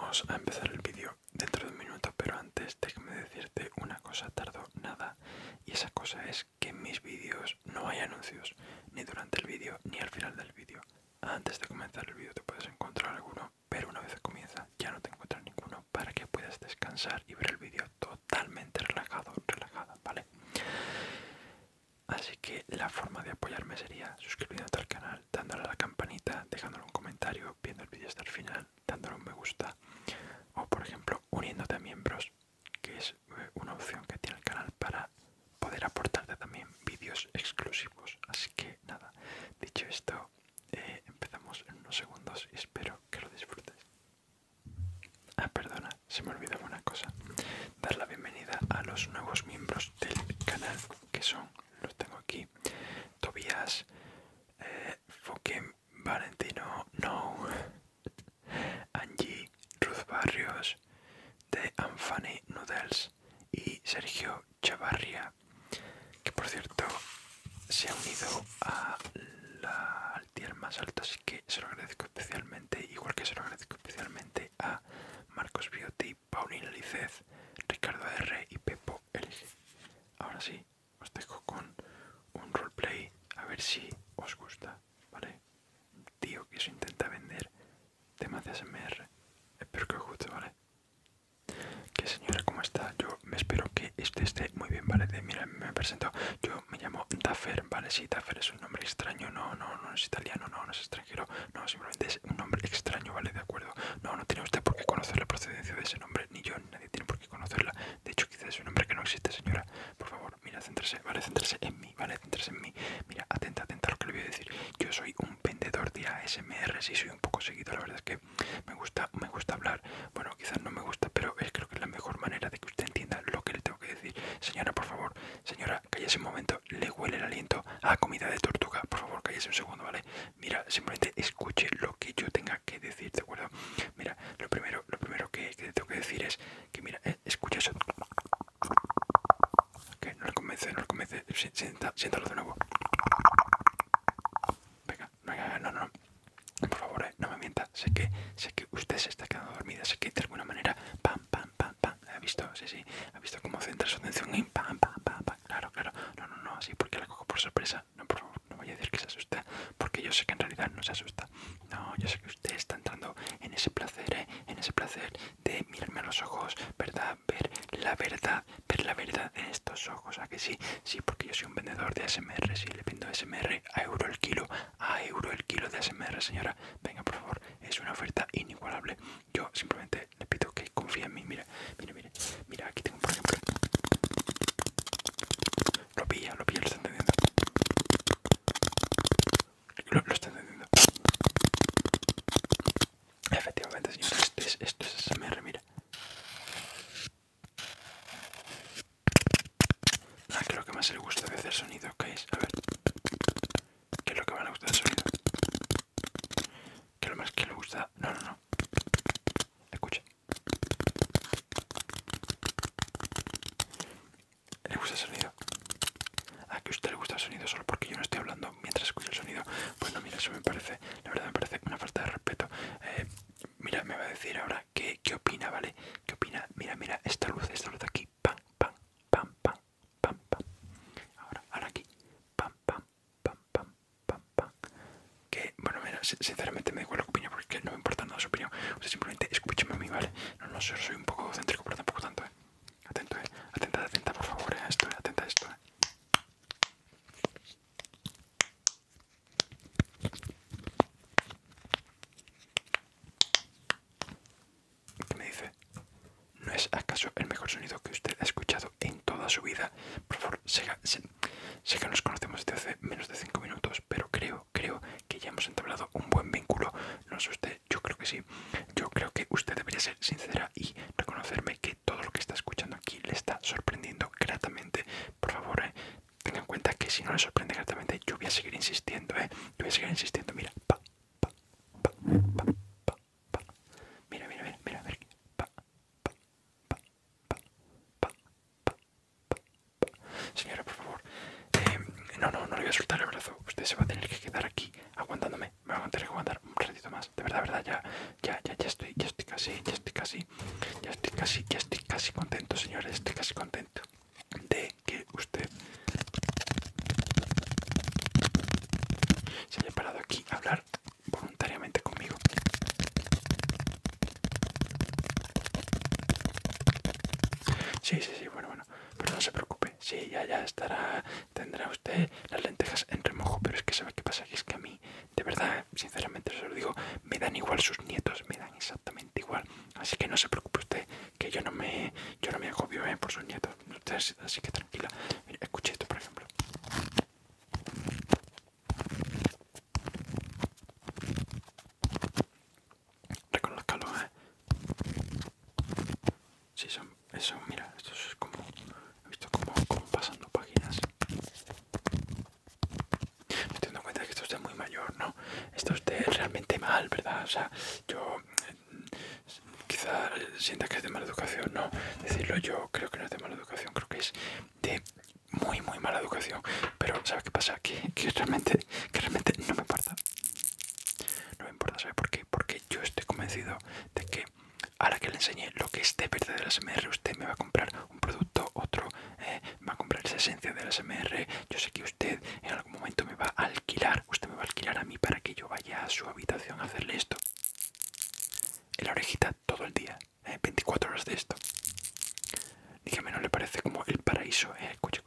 Vamos a empezar el vídeo dentro de un minuto, pero antes déjame decirte una cosa, tardo nada, y esa cosa es que en mis vídeos no hay anuncios, ni durante el vídeo ni al final del vídeo. Antes de comenzar el vídeo te puedes encontrar alguno, pero una vez que comienza ya no te encuentras ninguno para que puedas descansar y ver el vídeo totalmente relajado, relajada, ¿vale? Así que la forma de apoyarme sería suscribiéndote al canal, dándole a la campanita, dejándole un comentario, viendo el vídeo hasta el final, dándole un me gusta, o por ejemplo uniéndote a miembros, que es una opción que tiene el canal para poder aportarte también vídeos exclusivos. Así que nada, dicho esto, empezamos en unos segundos y espero que lo disfrutes. Ah, perdona, se me olvidaba una cosa, dar la bienvenida a los nuevos miembros del canal, que son, los tengo aquí, Tobías, Fucking Valentino, No, Angie, Ruth Barrios, The Unfunny Noodles y Sergio Chavarria, que por cierto se ha unido al tier más alto, así que se lo agradezco especialmente, igual que se lo agradezco especialmente a Marcos Beauty, Paulina Licez, Ricardo R y Pepo LG. Ahora sí, os dejo con un roleplay, a ver si os gusta, ¿vale? Un tío que se intenta vender temas de ASMR. Espero que os guste, ¿vale? Que señora, ¿cómo está? Yo me espero que esté muy bien, ¿vale? Mira, me presento, yo me llamo Daffer, ¿vale? Sí, Daffer es un nombre extraño, no es italiano, no es extranjero, no, simplemente es un nombre extraño, ¿vale? De acuerdo, no tiene usted por qué conocer la procedencia de ese nombre, ni yo, ni nadie tiene por qué conocerla. De hecho, quizás es un nombre que no existe, señora. Por favor, mira, céntrese, ¿vale? Céntrese en mí, ¿vale? Céntrese en mí. Mira, atenta a lo que le voy a decir. Yo soy un vendedor de ASMR, sí, soy un poco seguido, la verdad es que me gusta hablar. Bueno, quizás no me gusta, pero creo que es la mejor manera de que usted entienda lo que le tengo que decir. Señora, por favor, señora, cállese un momento, le huele el aliento a comida de tortuga. Por favor, cállese un segundo, ¿vale? Mira, simplemente escuche lo que yo tenga que decir, ¿de acuerdo? Mira, lo primero que tengo que decir es que, mira, escucha eso. Que no le convence, siéntalo de nuevo. Venga, no. Por favor, no me mienta. Sé que usted se está quedando dormida. Sé que de alguna manera, pam. ¿Ha visto? Sí. ¿Ha visto cómo centra su atención en pam? Claro. No, así porque la cojo por sorpresa. No, por favor, no vaya a decir que se asusta. Porque yo sé que en realidad no se asusta. No, yo sé que usted está entrando en ese placer, en ese placer de mirarme a los ojos, ¿verdad? Ver la verdad en estos ojos. ¿A que sí? Sí, porque yo soy un vendedor de ASMR. Sí, le vendo ASMR a euro el kilo. A euro el kilo de ASMR, señora. Venga, por favor, es una oferta inigualable. Yo simplemente le pido que confíe en mí. Mira, aquí tengo, por ejemplo. Lo pilla, lo está entendiendo. Lo está entendiendo. Efectivamente, señora, esto es ASMR, mira. ¿Qué es lo que más le gusta de hacer sonido? ¿Qué es? A ver. ¿Qué es lo que más le gusta del sonido? ¿Qué es lo más que le gusta? No. Escucha. ¿Le gusta el sonido? Que a usted le gusta el sonido solo porque yo no estoy hablando mientras escucho el sonido. Pues no, mira, eso me parece, la verdad me parece una falta de respeto. Mira, me va a decir ahora qué opina, ¿vale? ¿Qué opina? Mira, esta luz aquí. Pam. Ahora aquí. Pam. Que, bueno, mira, sinceramente me da igual lo que opina porque no me importa nada su opinión. Usted simplemente escúcheme a mí, ¿vale? No, soy un poco egocéntrico, pero tampoco tanto, Atento, atenta, por favor, a esto, atenta a esto, ¿Qué me dice? ¿No es acaso el mejor sonido que usted ha escuchado en toda su vida? Por favor, sé que nos conocemos desde hace menos de 5 minutos, pero creo que ya hemos entablado un buen vínculo. No sé usted, yo creo que sí. Yo creo que usted debería ser sincera y reconocerme que todo lo que está escuchando aquí le está sorprendiendo gratamente. Por favor, tenga en cuenta que si no le sorprende gratamente, yo voy a seguir insistiendo, Yo voy a seguir insistiendo, mira. Mira, a ver. Señora, por favor. No le voy a soltar el brazo. Usted se va a tener que quedar aquí aguantándome. Me va a tener que aguantar un ratito más. De verdad, ya estoy ya estoy casi contento, señores, estoy casi contento de que usted se haya parado aquí a hablar voluntariamente conmigo. Sí, sí, sí, bueno, pero no se preocupe, sí, ya estará, tendrá usted las lentejas en remojo, pero es que ¿sabe qué pasa? Que es que a mí, de verdad, sinceramente se lo digo, me dan igual sus nietos, me dan exactamente igual, así que no se preocupe usted, que yo no me agobio por sus nietos, así que tranquila. Mire, escuche esto, por ejemplo. Reconózcalo, sí, eso, mira, esto es como, he visto como pasando páginas. Me estoy dando cuenta de que está usted muy mayor, ¿no? Está usted realmente mal, ¿verdad? O sea, yo quizá sienta que es de mala educación, no. Decirlo yo creo que no es de mala educación, creo que es de muy, muy mala educación. Pero, ¿sabe qué pasa? Que realmente no me importa. No me importa, ¿sabe por qué? Porque yo estoy convencido de que a la que le enseñe lo que es de verdad del ASMR, usted me va a comprar un producto, otro, va a comprar esa esencia del ASMR. Yo sé que usted en algún momento me va a alquilar, usted me va a alquilar a mí para que yo vaya a su habitación a hacerle esto. En la orejita todo el día, 24 horas de esto. Dígame, ¿no le parece como el paraíso? Escuche.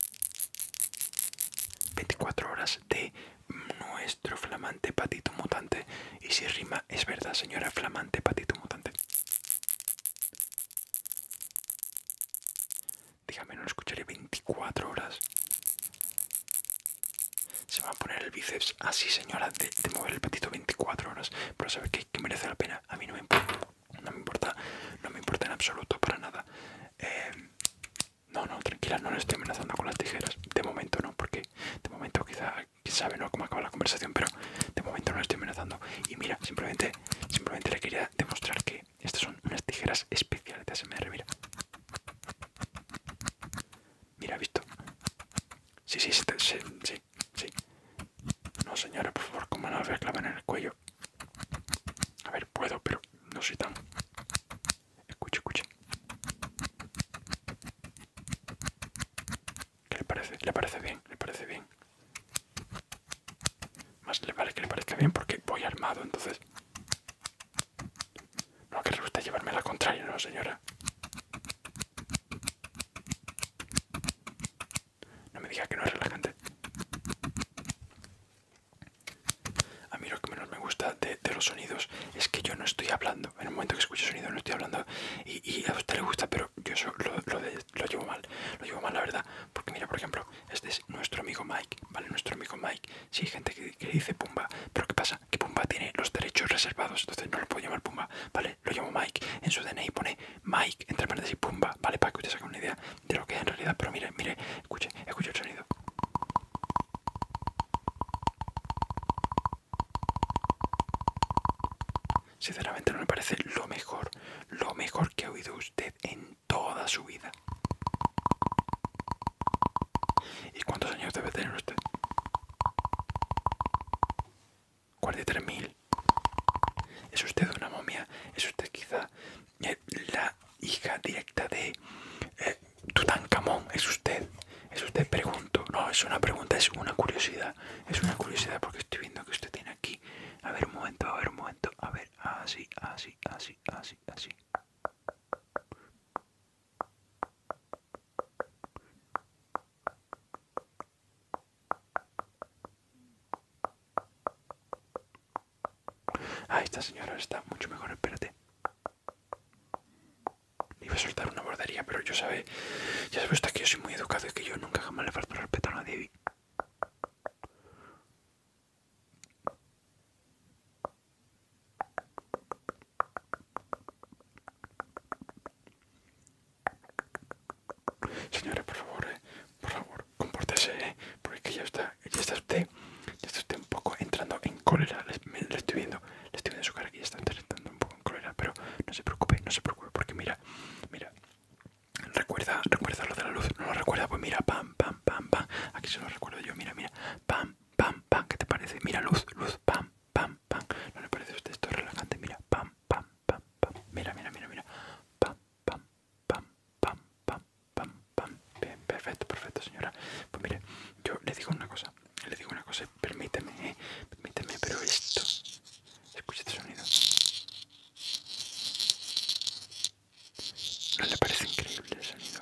24 horas de nuestro flamante patito mutante. Y si rima, es verdad, señora, flamante patito mutante. Dígame, no lo escucharé 24 horas. Se va a poner el bíceps así, señora, de mover el patito 24 horas. Pero sabe que merece la pena. A mí no me importa. No me importa en absoluto, para nada. No, tranquila, no le estoy amenazando con las tijeras. De momento no, porque de momento quizá, quién sabe, ¿no?, cómo acaba la conversación, pero de momento no le estoy amenazando. Y mira, simplemente le quería demostrar que estas son unas tijeras especiales de ASMR, mira. Mira, ¿visto? Sí. No, señora, por favor, ¿cómo no la voy a clavar en el cuello? A ver, puedo, pero no soy tan... Escuche. ¿Qué le parece? ¿Le parece bien? ¿Le parece bien? Más le vale que le parezca bien porque voy armado, entonces... No que le gusta llevarme a la contraria, ¿no, señora? No me diga que no es relajante. A mí lo que menos me gusta de los sonidos es que yo no estoy hablando. En el momento que escucho sonido no estoy hablando. Y a usted le gusta, pero yo eso lo llevo mal. Lo llevo mal, la verdad. Porque mira, por ejemplo, este es nuestro amigo Mike, ¿vale? Nuestro amigo Mike. Sí, hay gente que dice Pumba. Pero ¿qué pasa? Que Pumba tiene los derechos reservados. Entonces no lo puedo llamar Pumba, ¿vale? Lo llamo Mike. En su DNI pone Mike, entre paréntesis y Pumba, ¿vale? Para que usted saque una idea de lo que es en realidad. Pero mire, escuche el sonido. Sinceramente no me parece lo mejor que ha oído usted en toda su vida. ¿Y cuántos años debe tener usted? 43.000. ¿Es usted una momia? ¿Es usted quizá la hija directa de Tutankamón? ¿Es usted? Pregunto. No, es una pregunta, es una curiosidad. Es una curiosidad porque estoy viendo que usted tiene aquí. A ver, un momento. A ver, así. Ah, esta señora está mucho mejor, espérate. Iba a soltar una bordería, pero ya sabe usted que yo soy muy educado y que yo nunca jamás le falto el respeto a nadie. Señora, por favor, compórtese, porque ya está usted un poco entrando en cólera. Le estoy viendo su cara que ya está entrando un poco en cólera, pero no se preocupe, porque mira, recuerda lo de la luz, no lo recuerda, pues mira, pam, aquí se lo recuerdo yo, mira, pam, ¿qué te parece? Mira, luz, pam, ¿no le parece a usted esto relajante? Mira, pam, mira, pam, Pues mire, yo le digo una cosa, permíteme, pero esto, escucha este sonido, ¿no le parece increíble el sonido?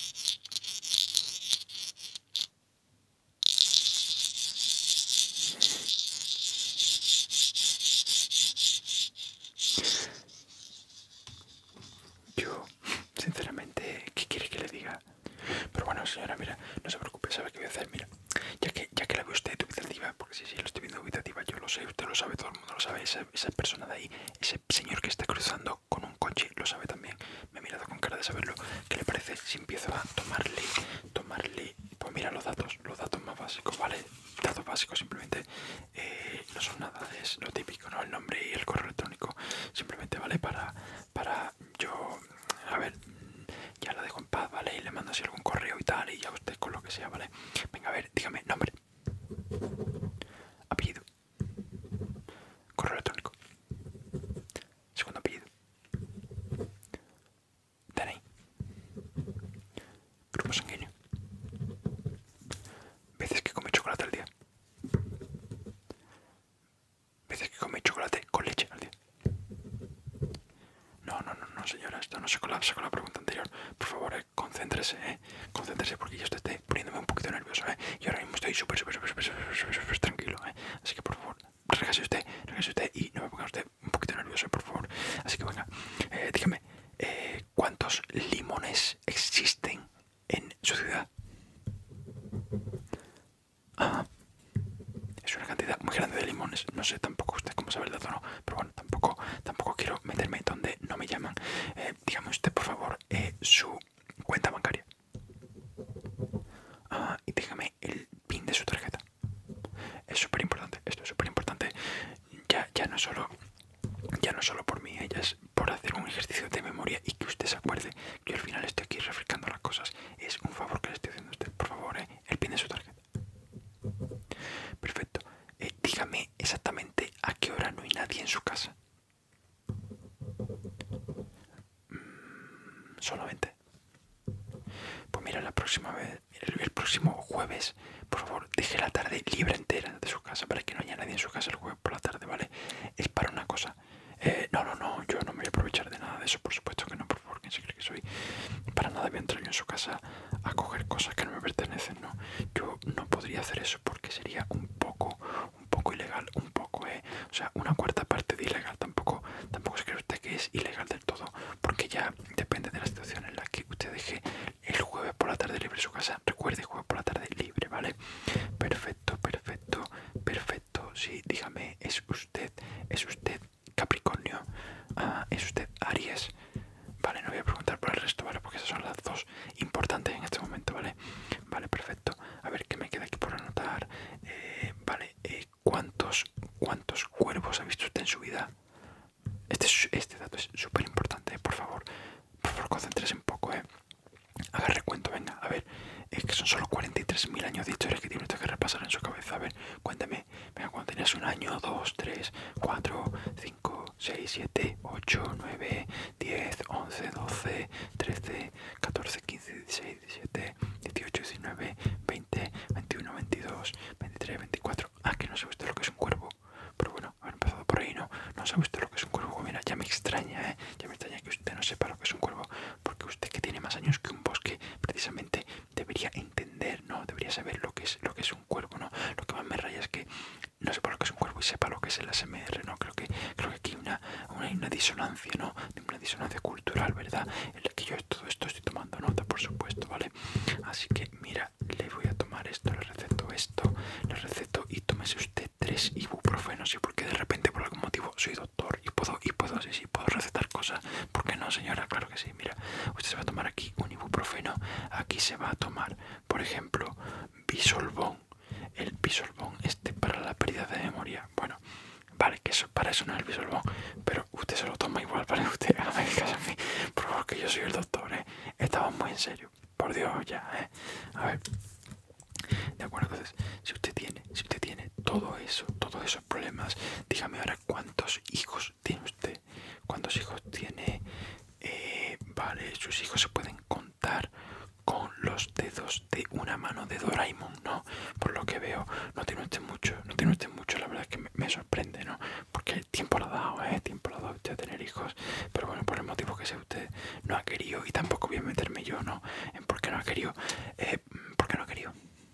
Yo, sinceramente, ¿qué quiere que le diga? Pero bueno, señora, mira, no se preocupe, ¿sabe qué voy a hacer? Mira, ya que la ve usted dubitativa, porque sí, lo estoy viendo dubitativa, yo lo sé, usted lo sabe, todo el mundo lo sabe, esa persona de ahí, ese señor que está cruzando con un coche, lo sabe también, me ha mirado con cara de saberlo. ¿Qué le parece si empiezo a tomarle, pues mira, los datos más básicos, ¿vale? Datos básicos simplemente, no son nada, es lo típico, ¿no? El nombre y el correo electrónico, simplemente, ¿vale? Para yo, a ver, ya la dejo en paz, ¿vale? Y le mando así algún correo y tal, y ya usted con lo que sea, ¿vale? Venga, a ver, dígame, nombre, apellido, correo electrónico, segundo apellido, DNI, grupo sanguíneo, veces que come chocolate al día, veces que come chocolate con leche al día. No, señora, esto no se colapsa con la pregunta anterior. Por favor, concéntrese, concéntrese porque yo estoy poniéndome un poquito nervioso, y ahora mismo estoy súper tranquilo, así que por favor, relájese usted y no me ponga usted un poquito nervioso, por favor. Así que venga, dígame, ¿cuántos limones existen en su ciudad? Ah, es una cantidad muy grande de limones. No sé tampoco usted cómo sabe el dato, no, pero bueno, tampoco quiero meterme donde no me llaman. Dígame usted, por favor, su cuenta bancaria. Y dígame el PIN de su tarjeta. Es súper importante, esto es súper importante. Ya no solo por mí, ya es por hacer un ejercicio de memoria y que usted se acuerde que al final estoy aquí refrescando las cosas. Es un favor que le estoy haciendo a usted, por favor, el PIN de su tarjeta. Perfecto. Dígame exactamente a qué hora no hay nadie en su casa. Solamente. Pues mira, la próxima vez, el próximo jueves, por favor, deje la tarde libre entera de su casa para que no haya nadie en su casa el jueves por la tarde, ¿vale? Es para una cosa. No, yo no me voy a aprovechar de nada de eso, por supuesto que no, por favor, ¿quién se cree que soy? Para nada voy a entrar yo en su casa a coger cosas que no me pertenecen, ¿no? Yo no podría hacer eso porque sería un poco ilegal, o sea, una cuarta parte de ilegal, tampoco se cree usted que es ilegal del todo, porque ya depende de la situación en la que usted deje el jueves por la tarde libre su casa. Recuerde, jueves por la tarde libre, ¿vale? Perfecto. Sí, dígame, ¿es usted Capricornio? ¿Es usted Aries? Vale, no voy a preguntar por el resto, ¿vale? Porque esas son las dos importantes en este momento, ¿vale? Vale, perfecto. A ver, ¿qué me queda aquí por anotar? Vale, ¿cuántos cuervos ha visto usted en su vida? Este dato es súper importante, por favor, concéntrese un poco, haga recuento, venga, a ver, es que son solo 43.000 años de historia que tiene usted que repasar en su cabeza. A ver, cuénteme, venga, cuando tenías un año, 2, 3, 4, 5, 6, 7, 8, 9, 10, 11, 12, 13, 14, 15, 16, 17, 18, 19, 20, 21, 22, 23, 24. Que no sabe usted lo que es un cuervo. Pero bueno, haber empezado por ahí, no sabe usted lo que es un cuervo. Mira, ya me extraña, ya me extraña que usted no sepa lo que es un cuervo, porque usted, que tiene más años que un bosque, precisamente debería entender, ¿no? Debería saber lo que es un cuervo, ¿no? Lo que más me raya es que no sepa lo que es un cuervo y sepa lo que es el ASMR, ¿no? Creo que aquí hay una disonancia, ¿no? Una disonancia cultural, ¿verdad? En la que yo todo esto estoy tomando nota, por supuesto, ¿vale? Así que, mira, le voy a tomar esto, le receto y tómese usted 3 ibuprofenos, ¿sí? Porque de repente, por algún motivo, soy doctor y puedo recetar cosas. ¿Por qué no, señora? Claro que sí. Mira, usted se va a tomar aquí un ibuprofeno. Aquí se va a tomar, por ejemplo, Bisolbón. El Bisolbón para la pérdida de memoria. Bueno, vale, que para eso no es el Bisolbón, pero usted se lo toma igual, ¿vale? Usted hágame caso a mí, por favor, que yo soy el doctor, Estaba muy en serio, por Dios, ya, A ver, de acuerdo. Entonces, si usted tiene todos esos problemas, dígame ahora cuántos hijos tiene usted. ¿Cuántos hijos tiene? Vale, sus hijos se pueden contar con los dedos de una mano de Doraemon, ¿no? Por lo que veo, no tiene usted mucho, no tiene usted mucho, la verdad es que me sorprende, ¿no? Porque el tiempo lo ha dado, tiempo lo ha dado usted a tener hijos, pero bueno, por el motivo que sea usted no ha querido, y tampoco voy a meterme yo, ¿no? En por qué no ha querido, por qué no ha querido.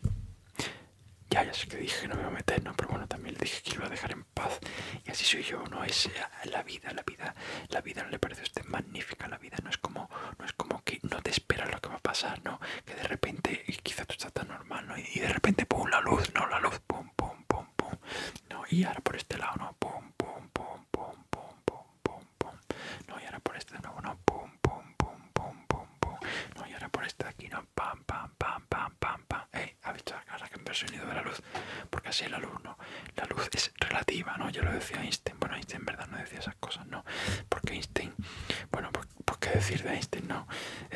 Ya sé que dije que no me iba a meter, ¿no? Pero bueno, también le dije que lo iba a dejar en paz. Y así soy yo, ¿no? Es la vida no le parece a usted magnífica. La vida no es como que no te esperas lo que va a pasar, ¿no? Que de repente, quizá tú estás tan normal, ¿no? Y de repente, pum, la luz, ¿no? La luz, pum, pum, pum, pum. No, y ahora por este lado, ¿no? Pum, pum, pum, pum, pum, pum, pum, pum. No, y ahora por este de nuevo, ¿no? Pum, pum, pum, pum, pum, pum. No, y ahora por este de aquí, ¿no? Pam, pam, pam, pam, pam, pam. ¿Ha visto ahora que me el sonido de la luz? Porque así la luz, ¿no? La luz es relativa, ¿no? Ya lo decía Einstein. Bueno, Einstein en verdad no decía esas cosas, ¿no? Porque Einstein, bueno, pues qué decir de Einstein, ¿no?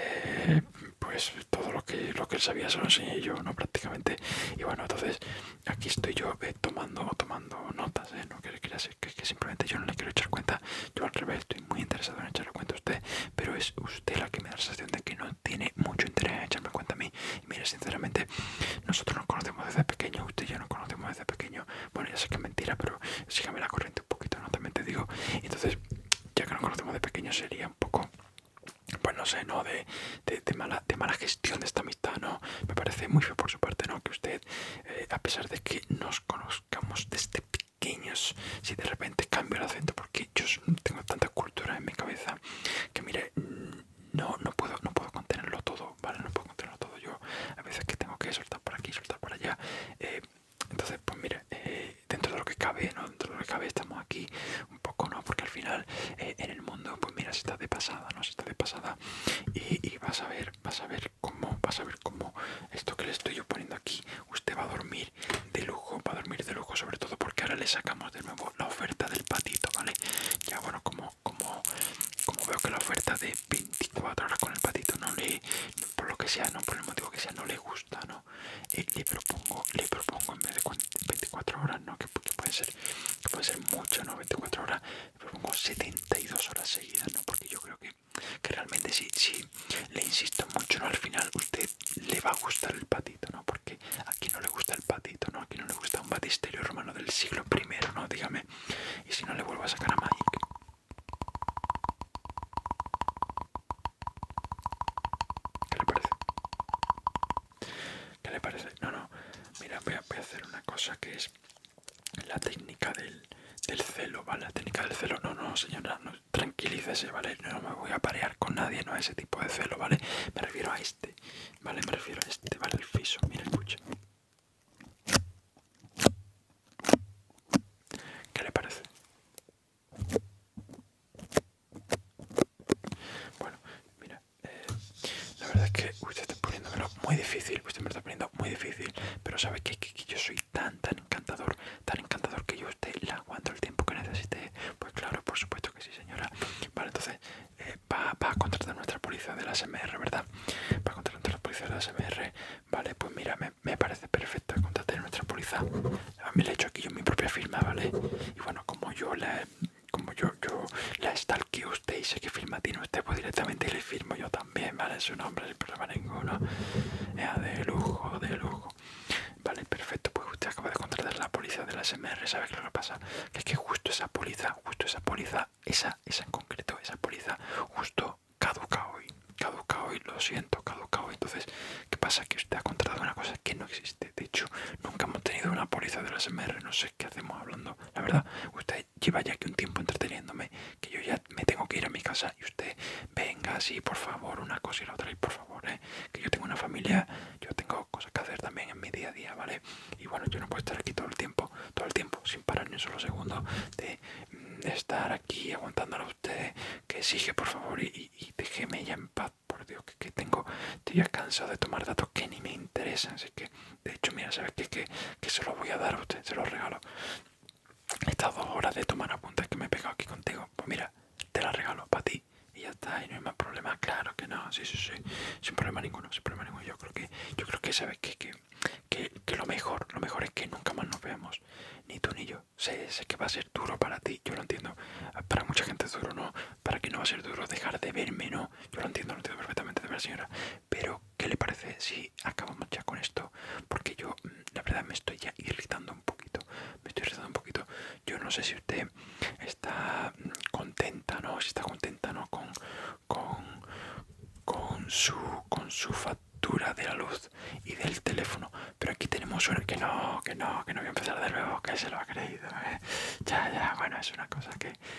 Pues todo lo que él sabía se lo enseñé yo, ¿no? Prácticamente. Y bueno, entonces aquí estoy yo tomando notas, no que simplemente yo no le quiero echar cuenta. Yo al revés estoy muy interesado en echarle cuenta a usted, pero es usted la que me da la sensación de que no tiene mucho interés en echarme cuenta a mí. Y mire, sinceramente, nosotros nos conocemos desde pequeño, usted y yo nos conocemos desde pequeño. Bueno, ya sé que es mentira, pero sígame la corriente un poquito, ¿no? También te digo. Entonces, ya que nos conocemos de pequeño, sería un poco, pues no sé, ¿no? De mala gestión de esta amistad, ¿no? Me parece muy feo por su parte, ¿no? Que usted, a pesar de que nos conozcamos desde pequeños, si de repente cambio el acento, porque yo tengo tanta cultura en mi cabeza que, mire, no puedo contenerlo todo, ¿vale? No puedo contenerlo todo. Yo a veces que tengo que soltar por aquí, soltar por allá. Entonces, pues mire, dentro de lo que cabe, ¿no? Dentro de lo que cabe estamos aquí un poco, ¿no? Porque al final en el mundo, pues mira, se está de pasada, ¿no? Se está de pasada y vas a ver cómo esto que le estoy yo poniendo aquí, usted va a dormir de lujo, sobre todo porque ahora le sacamos de nuevo la oferta del patito, ¿vale? Ya bueno, como veo que la oferta de 24 horas con el patito por lo que sea, no por el motivo que sea, no le gusta, ¿no? Le propongo en vez de 24 horas, ¿no? Que puede ser mucho, ¿no? 24 horas, le propongo 72 horas seguidas, ¿no? Porque yo creo que realmente si le insisto mucho, ¿no? Al final usted le va a gustar el patito, ¿no? Porque aquí no le gusta el patito, ¿no? Aquí no le gusta un batisterio romano del siglo I, ¿no? Dígame. Y si no le vuelvo a sacar a Magic. ¿Qué le parece? ¿Qué le parece? No. Mira, voy a hacer una cosa que es la técnica del celo, ¿vale? La técnica del celo. No, señora, no, tranquilícese, ¿vale? No me voy a parear con nadie, no a ese tipo de celo, ¿vale? Me refiero a este, ¿vale? Me refiero a este, ¿vale? El fiso, mira, escucha. ¿Qué le parece? Bueno, mira, la verdad es que usted está poniéndomelo muy difícil, usted me lo está poniendo muy difícil, pero sabe que yo soy tan encantador que yo a usted le aguanto el tiempo que necesite. Pues claro, por supuesto que sí, señora. Vale, entonces va a contratar nuestra policía de la SMR, ¿verdad? Va a contratar nuestra policía de la SMR. Vale, pues mira, me parece perfecto que contrate nuestra policía. Me lo he hecho aquí yo en mi propia firma, ¿vale? Y bueno, como yo la stalkeo a usted y sé qué firma tiene usted, pues directamente le firmo yo también, ¿vale? Su nombre sin problema ninguno. De lujo, de lujo. Vale, perfecto, pues usted acaba de contratar a la policía de la SMR, ¿sabe qué es lo que pasa? Que es que justo esa póliza, esa en concreto, esa póliza, justo caduca hoy, lo siento, caduca hoy. Entonces, ¿qué pasa? Que usted ha contratado una cosa que no existe. De hecho, nunca hemos tenido una póliza de la SMR, no sé qué hacemos hablando. La verdad, usted lleva ya aquí un tiempo entreteniéndome, que yo ya me tengo que ir a mi casa y usted venga así, por favor, una cosa y la otra, y por favor, que yo tengo una familia, yo tengo cosas que hacer también en mi día a día, ¿vale? Y bueno, yo no puedo estar aquí todo el tiempo, sin parar ni un solo segundo de estar aquí aguantándolo a usted, que exige, por favor, y déjeme ya en paz, por Dios, que estoy ya cansado de tomar datos que ni me interesan, así que, de hecho, mira, ¿sabes qué? Que se lo voy a dar a usted, se lo regalo. Estas 2 horas de tomar apuntes que me he pegado aquí contigo, pues mira, te las regalo para ti. Y ya está, y no hay más problema, claro que no, sí, sin problema ninguno, sin problema ninguno. Yo creo que sabes que lo mejor es que nunca más nos veamos, ni tú ni yo. Sé que va a ser duro para ti, yo lo entiendo. Para mucha gente es duro, ¿no? Para que no va a ser duro dejar de verme, ¿no? Yo lo entiendo perfectamente, de verdad, señora. Pero, ¿qué le parece si acabamos ya con esto? Porque si está contenta, ¿no? Con, con su factura de la luz y del teléfono. Pero aquí tenemos una que no voy a empezar de nuevo, que se lo ha creído, ¿eh? Ya, bueno, es una cosa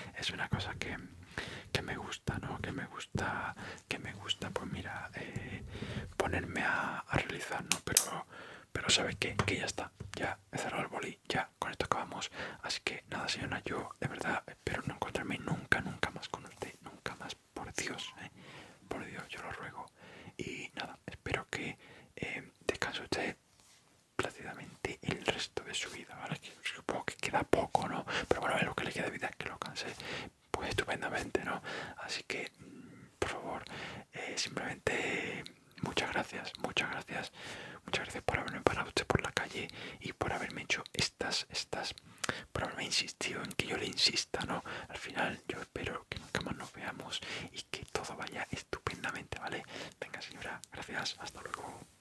que me gusta, ¿no? Que me gusta, pues mira, ponerme a realizar, ¿no? Pero sabe que ya está, ya he cerrado el boli, ya con esto acabamos. Así que nada, señora, yo de verdad espero no encontrarme nunca, nunca más con usted, nunca más, por Dios, por Dios, yo lo ruego. Y nada, espero que descanse usted plácidamente el resto de su vida, ¿vale? Que supongo que queda poco, ¿no? Pero bueno, es lo que le queda de vida, es que lo canse pues estupendamente, ¿no? Así que, por favor, simplemente muchas gracias por haberme parado usted por la calle y por haberme hecho por haberme insistido en que yo le insista, ¿no? Al final yo espero que nunca más nos veamos y que todo vaya estupendamente, ¿vale? Venga, señora, gracias, hasta luego.